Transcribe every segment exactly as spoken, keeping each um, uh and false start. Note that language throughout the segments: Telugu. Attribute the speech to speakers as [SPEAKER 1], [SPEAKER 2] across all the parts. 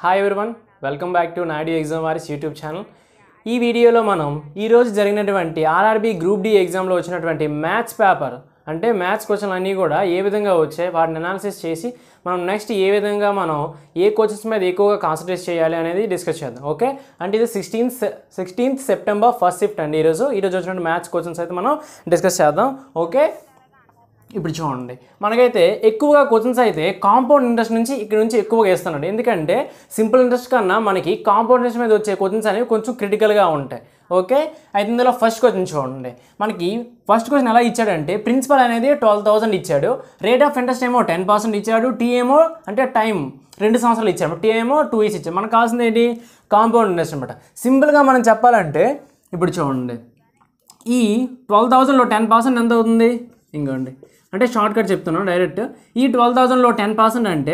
[SPEAKER 1] Hi everyone, welcome back to నాడి ఎగ్జామ్ వారిస్ యూట్యూబ్ ఛానల్. ఈ వీడియోలో మనం ఈరోజు జరిగినటువంటి ఆర్ఆర్బీ గ్రూప్ డి ఎగ్జామ్లో వచ్చినటువంటి మ్యాథ్స్ పేపర్ అంటే మ్యాథ్స్ క్వశ్చన్లు అన్నీ కూడా ఏ విధంగా వచ్చాయి వాటిని అనాలిసిస్ చేసి మనం నెక్స్ట్ ఏ విధంగా మనం ఏ క్వశ్చన్స్ మీద ఎక్కువగా కాన్సన్ట్రేట్ చేయాలి అనేది డిస్కస్ చేద్దాం. ఓకే, అంటే ఇది sixteenth sixteenth September first shift అండి. ఈరోజు ఈరోజు వచ్చినటువంటి మ్యాథ్స్ క్వశ్చన్స్ అయితే మనం డిస్కస్ చేద్దాం. ఓకే, ఇప్పుడు చూడండి, మనకైతే ఎక్కువగా క్వశ్చన్స్ అయితే కాంపౌండ్ ఇంట్రెస్ట్ నుంచి ఇక్కడ నుంచి ఎక్కువగా వేస్తున్నాడు. ఎందుకంటే సింపుల్ ఇంట్రెస్ట్ కన్నా మనకి కాంపౌండ్ ఇంట్రెస్ట్ మీద వచ్చే క్వశ్చన్స్ అనేవి కొంచెం క్రిటికల్గా ఉంటాయి. ఓకే, అయితే ఇందులో ఫస్ట్ క్వశ్చన్ చూడండి. మనకి ఫస్ట్ క్వశ్చన్ ఎలా ఇచ్చాడంటే ప్రిన్సిపల్ అనేది ట్వెల్వ్ థౌసండ్ ఇచ్చాడు, రేట్ ఆఫ్ ఇంట్రెస్ట్ ఏమో టెన్ పర్సెంట్ ఇచ్చాడు, టీ ఏమో అంటే టైం రెండు సంవత్సరాలు ఇచ్చాడు, టీ ఏమో టూ ఇయర్స్ ఇచ్చాడు. మనకు కావాల్సింది ఏంటి? కాంపౌండ్ ఇంట్రెస్ట్ అనమాట. సింపుల్గా మనం చెప్పాలంటే ఇప్పుడు చూడండి, ఈ ట్వెల్వ్ థౌసండ్లో టెన్ పర్సెంట్ ఎంత అవుతుంది? ఇంకోండి, అంటే షార్ట్ కట్ చెప్తున్నాను డైరెక్ట్. ఈ ట్వెల్వ్ థౌసండ్లో టెన్ పర్సెంట్ అంటే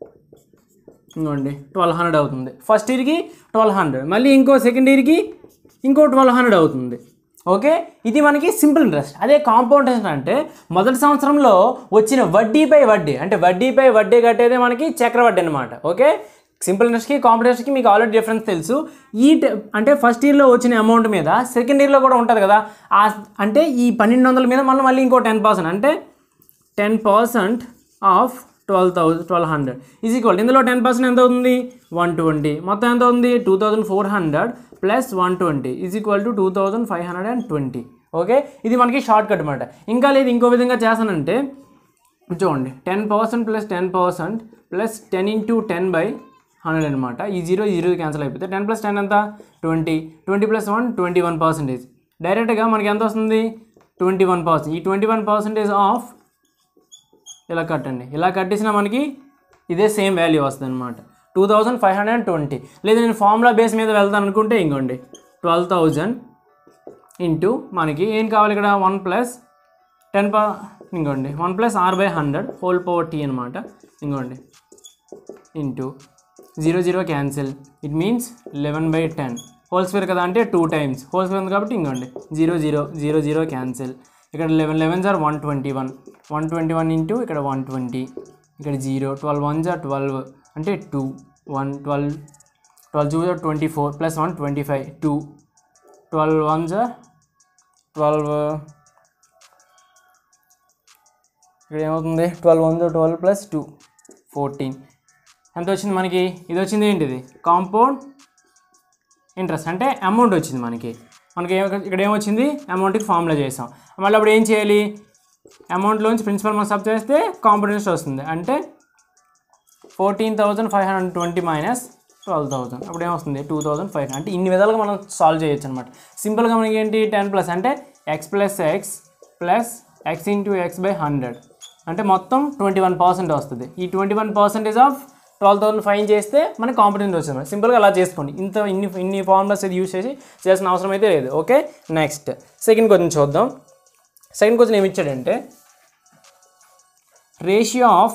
[SPEAKER 1] ఇంకోండి ట్వెల్వ్ హండ్రెడ్ అవుతుంది. ఫస్ట్ ఇయర్కి ట్వెల్వ్ హండ్రెడ్, మళ్ళీ ఇంకో సెకండ్ ఇయర్కి ఇంకో ట్వెల్వ్ హండ్రెడ్ అవుతుంది. ఓకే, ఇది మనకి సింపుల్ ఇంట్రెస్ట్. అదే కాంపౌండ్ ఇంట్రెస్ట్ అంటే మొదటి సంవత్సరంలో వచ్చిన వడ్డీపై వడ్డీ, అంటే వడ్డీపై వడ్డీ కట్టేదే మనకి చక్రవడ్డీ అనమాట. ఓకే, సింపుల్ ఇంట్రెస్ట్కి కాంపౌండ్ ఇంట్రెస్ట్కి మీకు ఆల్రెడీ డిఫరెన్స్ తెలుసు. ఈ అంటే ఫస్ట్ ఇయర్లో వచ్చిన అమౌంట్ మీద సెకండ్ ఇయర్లో కూడా ఉంటుంది కదా, ఆ అంటే ఈ పన్నెండు వందల మీద మళ్ళీ మళ్ళీ ఇంకో టెన్ పర్సెంట్ అంటే ten percent of twelve thousand twelve hundred is equal, ఇందులో టెన్ పర్సెంట్ ఎంత అవుతుంది? One twenty. మొత్తం ఎంత అవుతుంది? Two thousand four hundred plus one twenty is equal to two thousand five hundred and twenty. Okay, ఇది మనకి షార్ట్ కట్ అనమాట. ఇంకా లేదు ఇంకో విధంగా చేస్తానంటే చూడండి, ten percent plus ten percent plus ten into ten by hundred అనమాట. ఈ జీరో ఈ జీరో క్యాన్సిల్ అయిపోతే టెన్ ప్లస్ టెన్ ఎంత? Twenty. Twenty plus one twenty one percentage. డైరెక్ట్గా మనకి ఎంత వస్తుంది? Twenty one percent. ఈ ట్వంటీ వన్ పర్సెంటేజ్ ఆఫ్ ఇలా కట్టండి, ఇలా కట్టేసినా మనకి ఇదే సేమ్ వాల్యూ వస్తుంది అనమాట, two thousand five hundred and twenty. లేదా నేను ఫార్ములా బేస్ మీద వెళ్తాను అనుకుంటే ఇంకోండి, ట్వెల్వ్ థౌజండ్ ఇంటూ మనకి ఏం కావాలి ఇక్కడ? వన్ ప్లస్ టెన్ ప ఇంకోండి one plus R by hundred whole power T అనమాట. ఇంకోండి into zero zero cancel, it means eleven by ten whole square కదా, అంటే టూ టైమ్స్ హోల్ స్క్వేర్ ఉంది కాబట్టి ఇంకోండి zero zero zero zero cancel. ఇక్కడ లెవెన్ లెవెన్ జార్ one twenty one one twenty one into ఇక్కడ వన్ ట్వంటీ, ఇక్కడ జీరో, ట్వెల్వ్ వన్ జార్ ట్వెల్వ్ అంటే two, one twelve twelve two జార్ twenty four plus one twenty five, two twelve one జార్ ట్వెల్వ్, ఇక్కడ ఏమవుతుంది? ట్వెల్వ్ వన్ జార్ ట్వెల్వ్ ప్లస్ టూ ఫోర్టీన్. ఎంత వచ్చింది మనకి? ఇది వచ్చింది ఏంటిది? కాంపౌండ్ ఇంట్రెస్ట్ అంటే అమౌంట్ వచ్చింది మనకి. మనకి ఇక్కడ ఏమొచ్చింది? అమౌంట్కి ఫార్ములా చేసాం. మళ్ళీ అప్పుడు ఏం చేయాలి? అమౌంట్లోంచి ప్రిన్సిపల్ మనం సబ్ చేస్తే కాంపౌండ్ ఇంట్రెస్ట్ వస్తుంది. అంటే fourteen thousand five hundred twenty minus twelve thousand, అప్పుడు ఏమొస్తుంది? Two thousand five hundred. అంటే ఇన్ని విధాలుగా మనం సాల్వ్ చేయొచ్చు అనమాట. సింపుల్గా మనకి ఏంటి? టెన్ ప్లస్ అంటే x plus x plus x into x by hundred అంటే మొత్తం ట్వంటీ వన్ పర్సెంట్ వస్తుంది. ఈ twenty one percentage of twelve thousand five చేస్తే మనకి కాంపిటెంట్ వచ్చింది. సింపుల్గా అలా చేసుకోండి. ఇంత ఇన్ని ఇన్ని ఫార్ములాస్ ఇది యూజ్ చేసి చేయాల్సిన అవసరం అయితే లేదు. ఓకే, నెక్స్ట్ సెకండ్ క్వశ్చన్ చూద్దాం. సెకండ్ క్వశ్చన్ ఏమి ఇచ్చాడంటే ratio of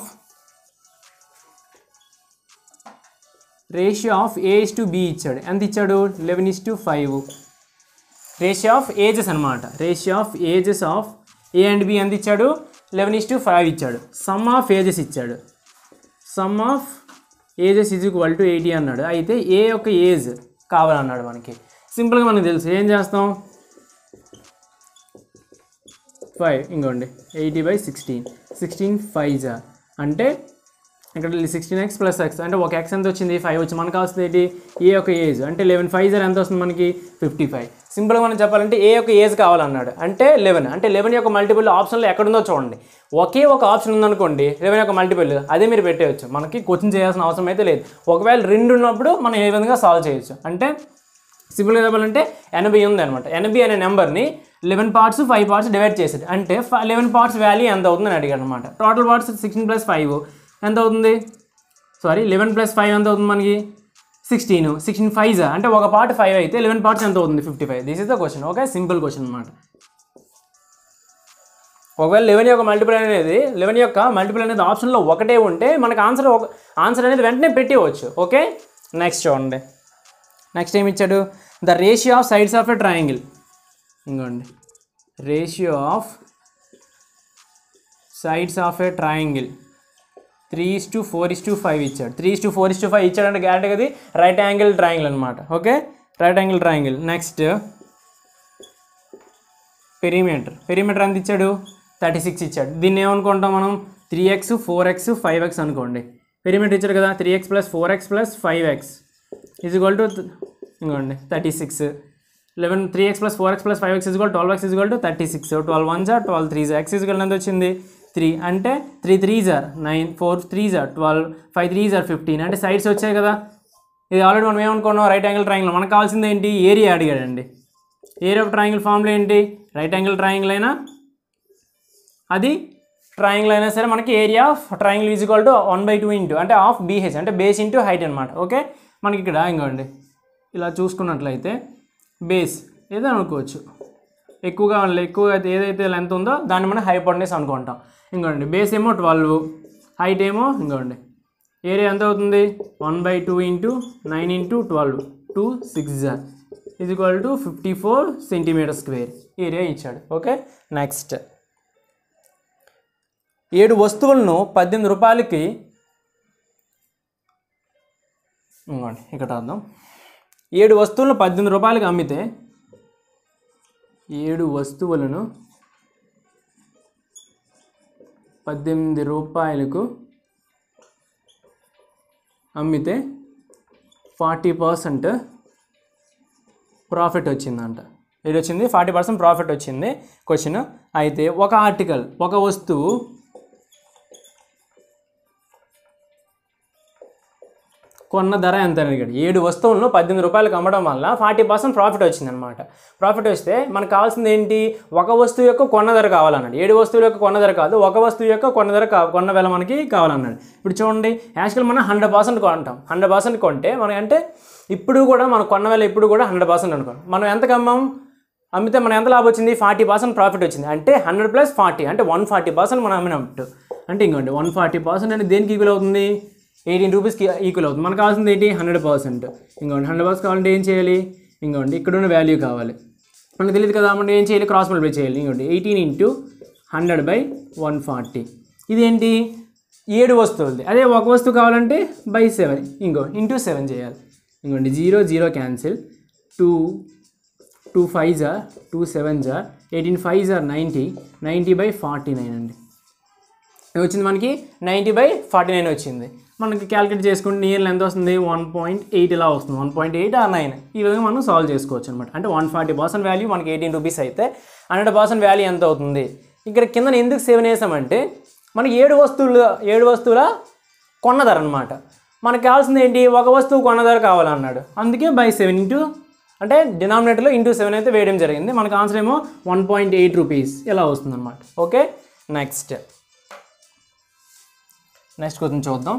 [SPEAKER 1] ratio of A is to B ఇచ్చాడు. ఎంత ఇచ్చాడు? Eleven is to five. Ratio of ages అనమాట. Ratio of ages of A and B ఎంత ఇచ్చాడు? లెవెన్ ఇస్ టు ఫైవ్ ఇచ్చాడు. సమ్ ఆఫ్ ఏజెస్ ఇచ్చాడు. Sum of ages is equal to eighty అన్నాడు. అయితే ఏ యొక్క ఏజ్ కావాలన్నాడు మనకి. సింపుల్గా మనకు తెలుసు, ఏం చేస్తాం? ఫైవ్ ఇంకోండి eighty by sixteen, sixteen five జా అంటే ఇక్కడ సిక్స్టీన్ ఎక్స్ ప్లస్ ఎక్స్ అంటే ఒక ఎక్స్ ఎంత వచ్చింది? ఫైవ్ వచ్చి. మనకు కావాల్సింది ఏంటి? ఏ యొక్క ఏజ్ అంటే లెవెన్ ఫైవ్ జర్ ఎంత వస్తుంది మనకి? Fifty five. సింపుల్గా మనం చెప్పాలంటే ఏ యొక్క ఏజ్ కావాలన్నాడు అంటే లెవెన్. అంటే లెవెన్ యొక్క మల్టిపుల్ ఆప్షన్లో ఎక్కడుందో చూడండి. ఒకే ఒక ఆప్షన్ ఉందనుకోండి లెవెన్ యొక్క మల్టిపుల్, అదే మీరు పెట్టేయచ్చు. మనకి క్వశ్చన్ చేయాల్సిన అవసరం అయితే లేదు. ఒకవేళ రెండు ఉన్నప్పుడు మనం ఏ విధంగా సాల్వ్ చేయొచ్చు అంటే సింపుల్గా చెప్పాలంటే ఎనభై ఉంది అనమాట. ఎనభై అనే నెంబర్ని eleven parts five parts divide చేసేది. అంటే లెవెన్ పార్ట్స్ వాల్యూ ఎంత అవుతుందని అడిగాడు అనమాట. Total parts sixteen plus five ఎంత అవుతుంది? సారీ లెవెన్ ప్లస్ ఫైవ్ ఎంత అవుతుంది మనకి? సిక్స్టీన్. సిక్స్టీన్ ఫైవ్ జా అంటే ఒక పార్ట్ ఫైవ్ అయితే లెవెన్ పార్ట్స్ ఎంత అవుతుంది? Fifty five. This is the question. Okay, simple question అనమాట. ఒకవేళ లెవెన్ యొక్క మల్టిపుల్ అనేది లెవెన్ యొక్క మల్టిపుల్ అనేది ఆప్షన్లో ఒకటే ఉంటే మనకు ఆన్సర్ ఒక ఆన్సర్ అనేది వెంటనే పెట్టేవచ్చు. ఓకే, నెక్స్ట్ చూడండి. నెక్స్ట్ ఏమి ఇచ్చాడు? The ratio of sides of a triangle. ఇంకోండి ratio of sides of a triangle three is to four is to five ఇచ్చాడు. Three is to four is to five ఇచ్చాడంటే గ్యారెంటీ అది రైట్ యాంగిల్ ట్రయాంగిల్ అనమాట. Okay, right angle triangle. Next perimeter. Perimeter ఎంత ఇచ్చాడు? థర్టీ సిక్స్ ఇచ్చాడు. దీన్ని ఏమనుకుంటాం మనం? Three x four x five x అనుకోండి. పెరిమీటర్ ఇచ్చాడు కదా, three x plus four x plus five x is equal to ఇంకోండి thirty six. Eleven three x plus four x plus five x is equal twelve x is equal to thirty six. Twelve one జార్ ట్వెల్వ్ త్రీ జార్ ఎక్స్ ఈజ్ ఈక్వల్ ఎంత వచ్చింది? త్రీ. అంటే త్రీ త్రీ జార్ నైన్, ఫోర్ త్రీ జార్ ట్వెల్వ్, ఫైవ్ త్రీ జార్ ఫిఫ్టీన్. అంటే సైడ్స్ వచ్చాయి కదా. ఇది ఆల్రెడీ మనం ఏమనుకున్నాం? Right angle triangle. మనకు కావాల్సింది ఏంటి? ఏరియా అడిగాడండి. ఏరియా ఆఫ్ ట్రయాంగిల్ ఫార్ములా ఏంటి? రైట్ యాంగిల్ ట్రయాంగిల్ అయినా అది ట్రయాంగిల్ అయినా సరే మనకి area of triangle is equal to one by two into అంటే ఆఫ్ బీహెచ్ అంటే బేస్ ఇంటూ హైట్ అనమాట. ఓకే, మనకి ఇక్కడ ఇంకోండి ఇలా చూసుకున్నట్లయితే బేస్ ఏదో అనుకోవచ్చు, ఎక్కువగా ఎక్కువ ఏదైతే లెంత్ ఉందో దాన్ని మనం హైపోటెన్యూస్ అనుకుంటాం. ఇంకోండి బేస్ ఏమో ట్వెల్వ్, హైట్ ఏమో ఇంకోండి ఏరియా ఎంత అవుతుంది? One by two into nine into twelve, two six జార్ is equal to fifty four centimeter square area ఇచ్చాడు. ఓకే, నెక్స్ట్ ఏడు వస్తువులను పద్దెనిమిది రూపాయలకి ఇంకోండి ఇక్కడ రాద్దాం. ఏడు వస్తువులను పద్దెనిమిది రూపాయలకి అమ్మితే ఏడు వస్తువులను పద్దెనిమిది రూపాయలకు అమ్మితే ఫార్టీ పర్సెంట్ ప్రాఫిట్ వచ్చిందంట. ఇది వచ్చింది ఫార్టీ పర్సెంట్ ప్రాఫిట్ వచ్చింది క్వశ్చన్. అయితే ఒక ఆర్టికల్ ఒక వస్తువు కొన్న ధర ఎంత అని అడిగాడు. ఏడు వస్తువులను పద్దెనిమిది రూపాయలకు అమ్మడం వల్ల ఫార్టీ పర్సెంట్ ప్రాఫిట్ వచ్చిందనమాట. ప్రాఫిట్ వస్తే మనకు కావాల్సింది ఏంటి? ఒక వస్తువు యొక్క కొన్న ధర కావాలన్నాడు. ఏడు వస్తువుల యొక్క కొన్న ధర కాదు, ఒక వస్తువు యొక్క కొన్న ధర కా కొన్న వేళ మనకి కావాలన్నాడు. ఇప్పుడు చూడండి, యాక్చువల్ మనం హండ్రెడ్ పర్సెంట్ కొంటాం. హండ్రెడ్ పర్సెంట్ కొంటే మనం అంటే ఇప్పుడు కూడా మనం కొన్న వేళ ఇప్పుడు కూడా హండ్రెడ్ పర్సెంట్ అనుకోండి. మనం ఎంతకు అమ్మాం? అమ్మితే మనం ఎంత లాభం వచ్చింది? ఫార్టీ పర్సెంట్ ప్రాఫిట్ వచ్చింది. అంటే హండ్రెడ్ ప్లస్ ఫార్టీ అంటే వన్ ఫార్టీ పర్సెంట్ మనం అమ్మినట్టు. అంటే ఇంకోండి వన్ ఫార్టీ పర్సెంట్ అంటే దేనికి ఈక్వల్ అవుతుంది? ఎయిటీన్ రూపీస్కి ఈక్వల్ అవుతుంది. మనకు కావాల్సింది ఏంటి? Hundred percent. ఇంకోండి హండ్రెడ్ పర్సెంట్ కావాలంటే ఏం చేయాలి? ఇంకోండి ఇక్కడ ఉన్న వాల్యూ కావాలి, మనకు తెలియదు కదా. మనం ఏం చేయాలి? క్రాస్ మల్టిప్లై చేయాలి. ఇంకోండి eighteen into hundred by one forty. ఇదేంటి? ఏడు వస్తువులది. అదే ఒక వస్తువు కావాలంటే బై సెవెన్ ఇంకో ఇంటూ సెవెన్ చేయాలి. ఇంకోండి zero zero cancel, two two five జార్ టూ సెవెన్ జార్ ఎయిటీన్ ఫైవ్ జార్ ninety, ninety by forty nine అండి వచ్చింది మనకి. నైంటీ బై ఫార్టీ నైన్ వచ్చింది. మనకి క్యాలిక్యులేట్ చేసుకుంటే నియర్లీ ఎంత వస్తుంది? వన్ పాయింట్ ఎయిట్ ఇలా వస్తుంది. One point eight or nine ఈ విధంగా మనం సాల్వ్ చేసుకోవచ్చు అనమాట. అంటే వన్ ఫార్టీ పర్సెంట్ వాల్యూ మనకి ఎయిటీన్ రూపీస్ అయితే హండ్రెడ్ పర్సెంట్ వాల్యూ ఎంత అవుతుంది? ఇక్కడ కింద ఎందుకు సెవెన్ వేసామంటే మనకి ఏడు వస్తువులు ఏడు వస్తువుల కొన్న ధర అనమాట. మనకు కావాల్సింది ఏంటి? ఒక వస్తువు కొన్న ధర కావాలన్నాడు. అందుకే బై సెవెన్ ఇంటూ అంటే డినామినేటర్లో ఇంటూ సెవెన్ అయితే వేయడం జరిగింది. మనకు ఆన్సర్ ఏమో వన్ పాయింట్ ఎయిట్ రూపీస్ ఇలా వస్తుంది అనమాట. ఓకే, నెక్స్ట్ నెక్స్ట్ క్వశ్చన్ చూద్దాం.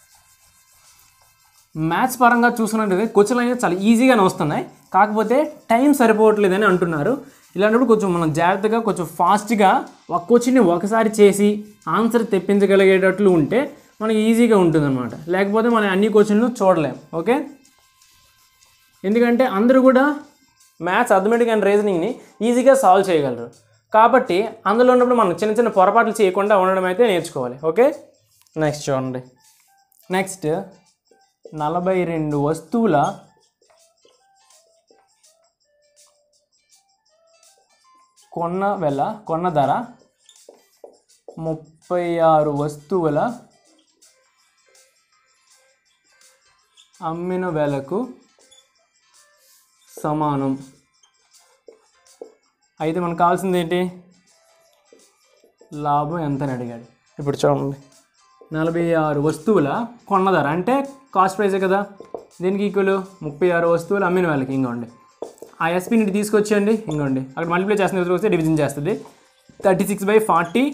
[SPEAKER 1] మ్యాథ్స్ పరంగా చూసుకున్నట్టు క్వశ్చన్లు అనేది చాలా ఈజీగానే వస్తున్నాయి, కాకపోతే టైం సరిపోవట్లేదని అంటున్నారు. ఇలాంటప్పుడు కొంచెం మనం జాగ్రత్తగా కొంచెం ఫాస్ట్గా ఒక క్వశ్చన్ని ఒకసారి చేసి ఆన్సర్ తెప్పించగలిగేటట్లు ఉంటే మనకి ఈజీగా ఉంటుందన్నమాట. లేకపోతే మనం అన్ని క్వశ్చన్లు చూడలేం. ఓకే, ఎందుకంటే అందరూ కూడా మ్యాథ్స్ అథమెటిక్ అండ్ రీజనింగ్ని ఈజీగా సాల్వ్ చేయగలరు. కాబట్టి అందులో ఉన్నప్పుడు మనం చిన్న చిన్న పొరపాట్లు చేయకుండా ఉండడం అయితే నేర్చుకోవాలి. ఓకే, నెక్స్ట్ చూడండి. నెక్స్ట్ నలభై రెండు వస్తువుల కొన్న వెల కొన్న ధర ముప్పై ఆరు వస్తువుల అమ్మిన వెలకు సమానం. అయితే మనకు కావాల్సింది ఏంటి? లాభం ఎంత అని అడిగాడు. ఇప్పుడు చూడండి, నలభై ఆరు వస్తువుల కొన్న ధర అంటే కాస్ట్ ప్రైజే కదా. దీనికి ఈక్వల్ ముప్పై ఆరు వస్తువులు అమ్మిన వాళ్ళకి. ఇంకోండి ఆ ఎస్పీని తీసుకొచ్చేయండి. ఇంకోండి అక్కడ మల్టిప్లై చేసిన వస్తే డివిజన్ చేస్తుంది. Thirty six by forty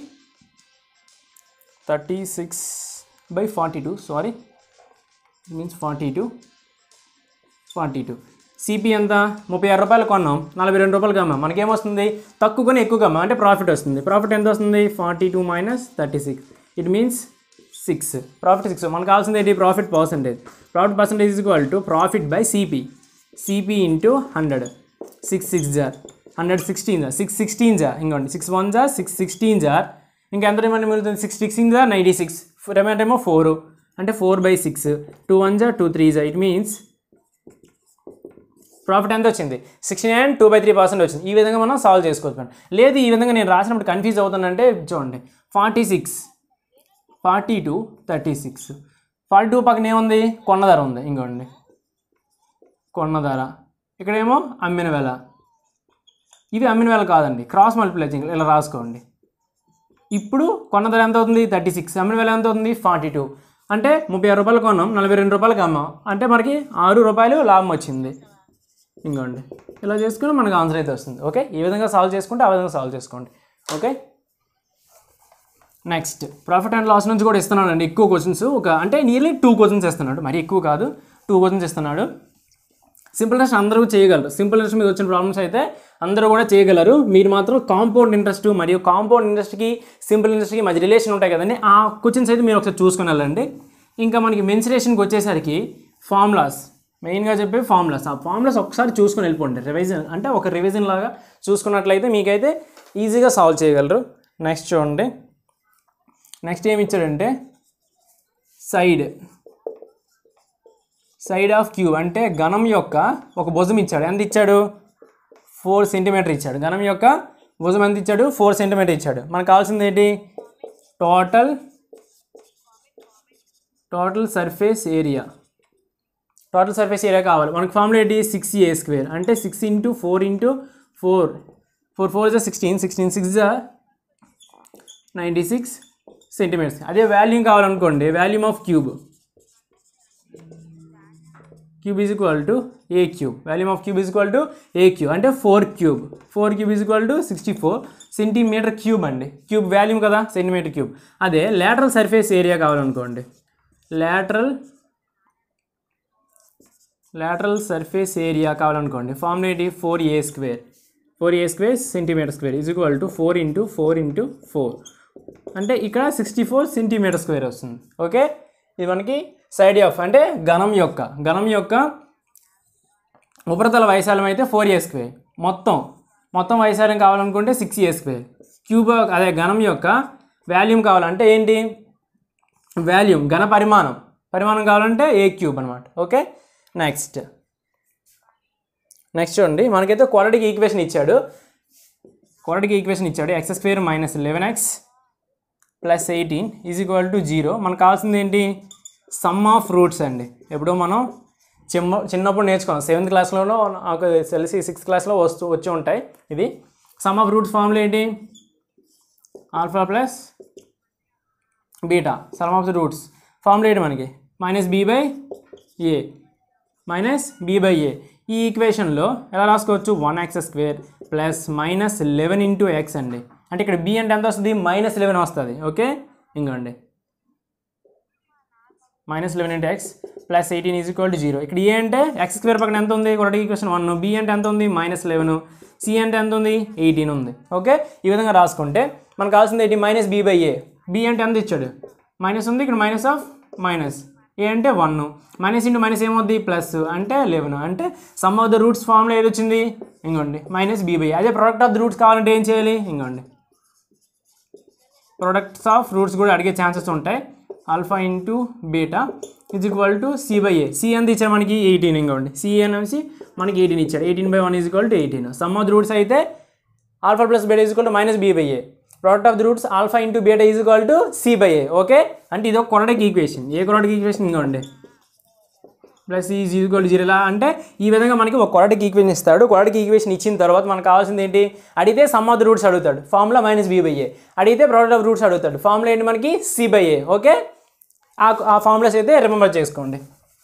[SPEAKER 1] thirty six by forty two sorry means forty two forty two CP ఎంత? ముప్పై ఆరు రూపాయలు కొన్నాం, నలభై రెండు రూపాయలు అమ్మాం. మనకేమొస్తుంది? తక్కువ కొని ఎక్కువగా అమ్మాం అంటే ప్రాఫిట్ వస్తుంది. ప్రాఫిట్ ఎంత వస్తుంది? Forty two minus thirty six it means six. Profit six. మనకు కావాల్సింది ఏంటి? Profit percentage. Profit percentage is equal to profit by CP. CP into hundred. Six six జార్ హండ్రెడ్ సిక్స్టీన్ జార్ సిక్స్ సిక్స్టీన్ జార్ ఇంకోండి సిక్స్ వన్ జార్ సిక్స్ సిక్స్టీన్ జార్ ఇంకా ఎంత రిమైండ్ మిగులుతుంది? సిక్స్ సిక్స్టీన్ జార్ నైంటీ సిక్స్ రిమైండర్ ఏమో ఫోర్ అంటే four by six two one జా టూ త్రీ జా ఇట్ మీన్స్ ప్రాఫిట్ ఎంత వచ్చింది sixty nine two by three percent వచ్చింది. ఈ విధంగా మనం సాల్వ్ చేసుకోవచ్చు. లేదు ఈ విధంగా నేను రాసినప్పుడు కన్ఫ్యూజ్ అవుతానంటే చూడండి forty six forty two thirty six forty two పక్కన ఏముంది కొన్న ధర ఉంది. ఇంకోండి కొన్న ధర ఇక్కడేమో అమ్మిన వేల. ఇవి అమ్మిన వేల కాదండి క్రాస్ మల్టిప్లైజింగ్ ఇలా రాసుకోండి. ఇప్పుడు కొన్న ధర ఎంత అవుతుంది థర్టీ సిక్స్ అమ్మిన వేల ఎంత అవుతుంది ఫార్టీ టూ అంటే ముప్పై ఆరు రూపాయలు కొన్నాం నలభై రెండు రూపాయలకి అమ్మాం అంటే మనకి ఆరు రూపాయలు లాభం వచ్చింది. ఇంకోండి ఇలా చేసుకుని మనకు ఆన్సర్ అయితే వస్తుంది. ఓకే ఈ విధంగా సాల్వ్ చేసుకుంటే ఆ విధంగా సాల్వ్ చేసుకోండి. Okay next profit and loss నుంచి కూడా ఇస్తున్నాడు అండి ఎక్కువ క్వశ్చన్స్. ఒక అంటే నియర్లీ టూ క్వశ్చన్స్ ఇస్తున్నాడు, మరి ఎక్కువ కాదు టూ క్వశ్చన్స్ ఇస్తున్నాడు. సింపుల్ ఇంట్రెస్ట్ అందరూ చేయగలరు. సింపుల్ ఇంట్రెస్ట్ మీద వచ్చిన ప్రాబ్లమ్స్ అయితే అందరూ కూడా చేయగలరు. మీరు మాత్రం కాంపౌండ్ ఇంట్రెస్ట్ మరియు కాంపౌండ్ ఇంట్రెస్ట్కి సింపుల్ ఇంట్రెస్ట్కి మధ్య రిలేషన్ ఉంటాయి కదండి, ఆ క్వశ్చన్స్ అయితే మీరు ఒకసారి చూసుకుని వెళ్ళండి. ఇంకా మనకి మెన్సురేషన్కి వచ్చేసరికి ఫార్ములాస్ మెయిన్గా చెప్పే ఫార్ములాస్, ఆ ఫార్ములాస్ ఒకసారి చూసుకుని వెళ్ళిపోండి. రివిజన్ అంటే ఒక రివిజన్ లాగా చూసుకున్నట్లయితే మీకైతే ఈజీగా సాల్వ్ చేయగలరు. నెక్స్ట్ చూడండి నెక్స్ట్ ఏమి ఇచ్చాడంటే సైడ్ సైడ్ ఆఫ్ క్యూబ్ అంటే ఘనం యొక్క ఒక భుజం ఇచ్చాడు. ఎంత ఇచ్చాడు ఫోర్ సెంటీమీటర్ ఇచ్చాడు. ఘనం యొక్క భుజం ఎంత ఇచ్చాడు ఫోర్ సెంటీమీటర్ ఇచ్చాడు. మనకు కావాల్సింది ఏంటి total total surface area total surface area కావాలి. మనకు ఫార్ములా ఏంటి సిక్స్ ఏ స్క్వేర్ అంటే six into four into four four four జా సిక్స్టీన్ సిక్స్టీన్ సిక్స్ జా నైంటీ సిక్స్ సెంటీమీటర్స్. అదే వాల్యూమ్ కావాలనుకోండి volume of cube cube is equal to A cube volume of cube is equal to A cube అంటే four cube four cube is equal to sixty four centimeter cube అండి. క్యూబ్ వాల్యూమ్ కదా సెంటీమీటర్ క్యూబ్. అదే లాటరల్ సర్ఫేస్ ఏరియా కావాలనుకోండి లాటరల్ లాటరల్ సర్ఫేస్ ఏరియా కావాలనుకోండి ఫార్ములా ఏంటి four A square four A square centimeter square is equal to four into four into four అంటే ఇక్కడ సిక్స్టీ ఫోర్ సెంటీమీటర్ స్క్వేర్ వస్తుంది. ఓకే ఇది మనకి సైడ్ ఆఫ్ అంటే ఘనం యొక్క ఘనం యొక్క ఉపరితల వైశాల్యం అయితే ఫోర్ ఏ స్క్వేర్ మొత్తం మొత్తం వైశాల్యం కావాలనుకుంటే సిక్స్ ఏ స్క్వేర్. క్యూబ్ అదే ఘనం యొక్క వాల్యూమ్ కావాలంటే ఏంటి వాల్యూమ్ ఘన పరిమాణం పరిమాణం కావాలంటే ఏ క్యూబ్ అనమాట. ఓకే నెక్స్ట్ నెక్స్ట్ చూడండి మనకైతే క్వాడ్రాటిక్ ఈక్వేషన్ ఇచ్చాడు క్వాడ్రాటిక్ ఈక్వేషన్ ఇచ్చాడు x square minus eleven x plus eighteen is equal to zero. మనకు కావాల్సింది ఏంటి సమ్ ఆఫ్ రూట్స్ అండి. ఎప్పుడో మనం చిన్న చిన్నప్పుడు నేర్చుకున్నాం సెవెంత్ క్లాస్లోనో నాకు తెలిసి సిక్స్త్ క్లాస్లో వస్తూ వచ్చి ఉంటాయి. ఇది సమ్ ఆఫ్ రూట్స్ ఫార్ములా ఏంటి alpha plus beta sum of the roots formula ఏంటి మనకి minus B by A minus B by A. ఈ ఈక్వేషన్లో ఎలా రాసుకోవచ్చు one x square plus minus eleven into x అండి. అంటే ఇక్కడ బి అంటే ఎంత వస్తుంది మైనస్ లెవెన్ వస్తుంది. ఓకే ఇంకోండి minus eleven into x plus eighteen is equal to zero. ఇక్కడ ఏ అంటే ఎక్స్ స్క్వేర్ పక్కన ఎంత ఉంది క్వాడ్రాటిక్ ఈక్వేషన్ వన్, బి అంటే ఎంత ఉంది మైనస్ లెవెన్, సి అంటే ఎంత ఉంది ఎయిటీన్ ఉంది. ఓకే ఈ విధంగా రాసుకుంటే మనకు కావాల్సింది ఏంటి minus B by A. B అంటే ఎంత ఇచ్చాడు మైనస్ ఉంది, ఇక్కడ మైనస్ ఆఫ్ మైనస్, ఏ అంటే వన్, మైనస్ ఇంటూ మైనస్ ఏమవుద్ది ప్లస్ అంటే లెవెన్. అంటే sum of the roots formula ఏది వచ్చింది ఇంకోండి మైనస్ బీ బై. అదే ప్రోడక్ట్ ఆఫ్ ద రూట్స్ కావాలంటే ఏం చేయాలి ఇంకోండి ప్రొడక్ట్స్ ఆఫ్ రూట్స్ కూడా అడిగే ఛాన్సెస్ ఉంటాయి. Alpha into beta is equal to C by A. C ఎంత ఇచ్చాడు మనకి ఎయిటీన్. ఇంకోండి సి అనేసి మనకి ఎయిటీన్ ఇచ్చాడు. Eighteen by one is equal to eighteen. Sum of the roots అయితే alpha plus beta is equal to minus B by A. Product of the roots alpha into beta is equal to C by A. Okay అంటే ఇది ఒక quadratic equation. A quadratic equation ఇంకోండి plus is equal to zero. ఇలా అంటే ఈ విధంగా మనకి ఒక క్వాడ్రాటిక్ ఈక్వేషన్ ఇస్తాడు. క్వాడ్రాటిక్ ఈక్వేషన్ ఇచ్చిన తర్వాత మనకు కావాల్సింది ఏంటి అడిగితే సమ్ ఆఫ్ ది రూట్స్ అడుగుతాడు formula minus B by A. అడిగితే ప్రోడక్ట్ ఆఫ్ రూట్స్ అడుగుతాడు ఫార్ములా ఏంటి మనకి సి బై ఏ. ఓకే ఆ ఫార్ములాస్ అయితే రిమెంబర్ చేసుకోండి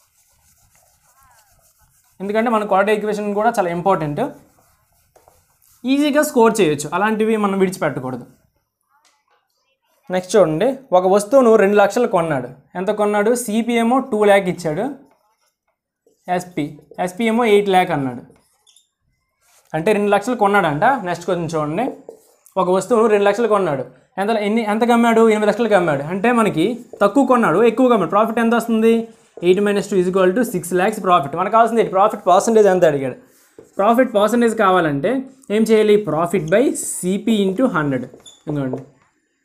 [SPEAKER 1] ఎందుకంటే మన క్వాడ్రాటిక్ ఈక్వేషన్ కూడా చాలా ఇంపార్టెంట్. ఈజీగా స్కోర్ చేయొచ్చు, అలాంటివి మనం విడిచిపెట్టకూడదు. నెక్స్ట్ చూడండి ఒక వస్తువును రెండు లక్షలు కొన్నాడు. ఎంత కొన్నాడు సిపి ఏమో టూ ల్యాక్ ఇచ్చాడు, ఎస్పి ఎస్పి ఏమో ఎయిట్ ల్యాక్ అన్నాడు. అంటే రెండు లక్షలు కొన్నాడంట. నెక్స్ట్ క్వశ్చన్ చూడండి ఒక వస్తువును రెండు లక్షలు కొన్నాడు. ఎంత ఎన్ని ఎంతకు అమ్మాడు ఎనిమిది లక్షలకు అమ్మాడు. అంటే మనకి తక్కువ కొన్నాడు ఎక్కువగా అమ్మాడు. ప్రాఫిట్ ఎంత వస్తుంది eight minus two is equal to six lakhs profit. మనకు కావాల్సింది ప్రాఫిట్ పర్సంటేజ్ ఎంత అడిగాడు. ప్రాఫిట్ పర్సంటేజ్ కావాలంటే ఏం చేయాలి profit by CP into hundred. ఇంకోండి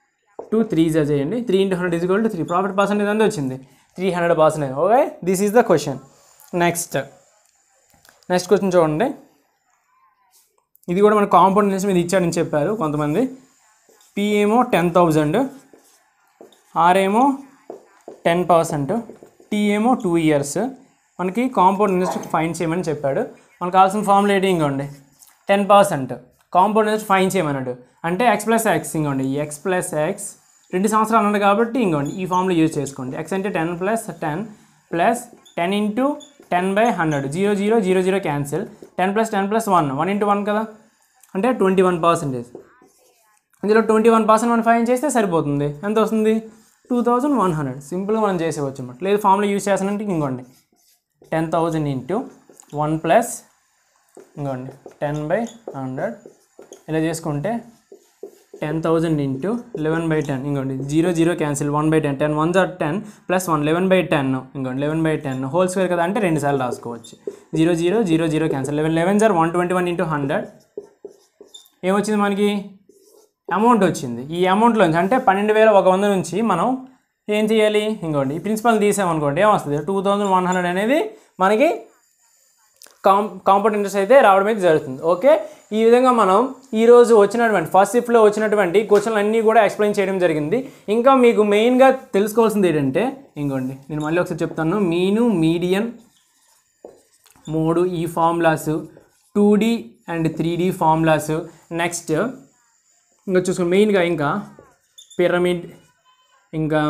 [SPEAKER 1] టూ త్రీ జా చేయండి, three into hundred is equal to three, profit percentage అంతా వచ్చింది three hundred percentage. Okay, this is the question. Next next question చూడండి, ఇది కూడా మన కాంపౌండ్ ఇంట్రెస్ట్ మీద ఇచ్చాడని చెప్పారు కొంతమంది. పి ఏమో టెన్ థౌజండ్, ఆర్ ఏమో టెన్ పర్సెంట్, టీ ఏమో టూ ఇయర్స్. మనకి కాంపౌండ్ ఇంట్రెస్ట్ ఫైన్ చేయమని చెప్పాడు. మనకు కావాల్సిన ఫార్ములా ఏంటి, ఇంకోండి ten percent compound interest find చేయమన్నాడు. అంటే ఎక్స్ ప్లస్ ఎక్స్, ఇంకోండి ఎక్స్ ప్లస్ ఎక్స్ రెండు సంవత్సరాలు అన్నాడు కాబట్టి ఇంకోండి ఈ ఫార్ములా యూజ్ చేసుకోండి. ఎక్స్ అంటే ten plus ten plus ten into ten by hundred, zero zero zero zero cancel, ten plus ten plus one, one into one కదా, అంటే ట్వంటీ వన్ పర్సెంటేజ్. ఇందులో ట్వంటీ వన్ పర్సెంట్ మనం ఫైన్ చేస్తే సరిపోతుంది. ఎంత వస్తుంది, టూ థౌజండ్ వన్ హండ్రెడ్. సింపుల్గా మనం చేసేవచ్చు అన్నమాట. లేదు ఫార్ములా యూజ్ చేస్తానంటే ఇంకోండి ten thousand into one plus ఇంకోండి టెన్ బై హండ్రెడ్, ఇలా చేసుకుంటే ten thousand into eleven by ten, ఇంకోండి zero zero cancel, one by ten, ten one జార్ ten plus one, eleven by ten, ఇంకోండి eleven by ten whole square కదా, అంటే రెండు సార్లు రాసుకోవచ్చు. Zero zero zero zero cancel, eleven eleven జార్ one twenty one into hundred, ఏమొచ్చింది మనకి అమౌంట్ వచ్చింది. ఈ అమౌంట్లో నుంచి అంటే పన్నెండు వేల ఒక వంద నుంచి మనం ఏం చేయాలి, ఇంకోండి ఈ ప్రిన్సిపల్ తీసామనుకోండి ఏమొస్తుంది, టూ థౌజండ్ వన్ హండ్రెడ్ అనేది మనకి కాం కాంపౌండ్ ఇంట్రెస్ట్ అయితే రావడం అయితే జరుగుతుంది. ఓకే, ఈ విధంగా మనం ఈరోజు వచ్చినటువంటి ఫస్ట్ షిఫ్ట్లో వచ్చినటువంటి క్వశ్చన్లు అన్నీ కూడా ఎక్స్ప్లెయిన్ చేయడం జరిగింది. ఇంకా మీకు మెయిన్గా తెలుసుకోవాల్సింది ఏంటంటే ఇంకోండి నేను మళ్ళీ ఒకసారి చెప్తాను, మీను మీడియన్ మూడు ఈ ఫార్ములాస్, two D and three D formulas, next ఇంకా చూసుకోండి మెయిన్గా ఇంకా పిరమిడ్, ఇంకా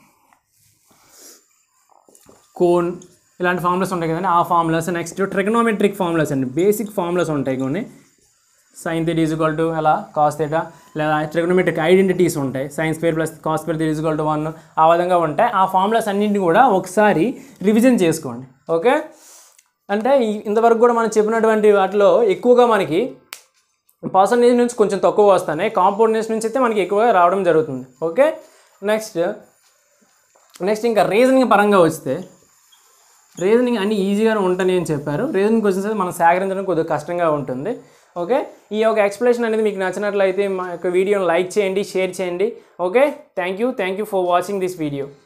[SPEAKER 1] కోన్, ఇలాంటి ఫార్ములాస్ ఉంటాయి కదండి ఆ ఫార్ములాస్. నెక్స్ట్ ట్రిగనోమెట్రిక్ ఫార్ములాస్ అండి, బేసిక్ ఫార్ములాస్ ఉంటాయి కొన్ని, sine theta is equal to ఎలా కాస్ థీటా, లేదా ట్రిగనోమెట్రిక్ ఐడెంటిటీస్ ఉంటాయి, sine square plus cos square theta is equal to one, ఆ విధంగా ఉంటాయి. ఆ ఫార్ములాస్ అన్నింటినీ కూడా ఒకసారి రివిజన్ చేసుకోండి. ఓకే, అంటే ఇంతవరకు కూడా మనం చెప్పినటువంటి వాటిలో ఎక్కువగా మనకి పర్సంటేజ్ నుంచి కొంచెం తక్కువ వస్తాయి, కాంపౌండ్ ఇంట్రెస్ట్ నుంచి అయితే మనకి ఎక్కువగా రావడం జరుగుతుంది. ఓకే, నెక్స్ట్ నెక్స్ట్ ఇంకా రీజనింగ్ పరంగా వస్తే రీజనింగ్ అన్ని ఈజీగానే ఉంటాయని అని చెప్పారు. రీజనింగ్ క్వశ్చన్స్ అయితే మనం సేకరించడం కొద్దిగా కష్టంగా ఉంటుంది. ఓకే, ఈ యొక్క ఎక్స్ప్లెనేషన్ అనేది మీకు నచ్చినట్లయితే మా యొక్క వీడియోని లైక్ చేయండి, షేర్ చేయండి. Okay, thank you thank you for watching this video.